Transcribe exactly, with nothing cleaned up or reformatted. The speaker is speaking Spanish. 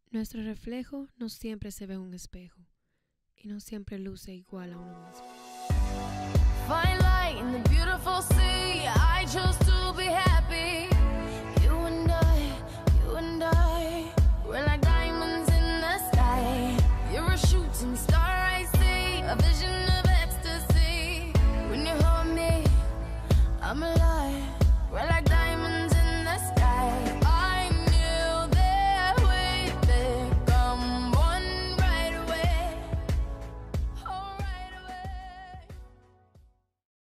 Nuestro reflejo no siempre se ve en un espejo y no siempre luce igual a uno mismo. Find light in the beautiful city.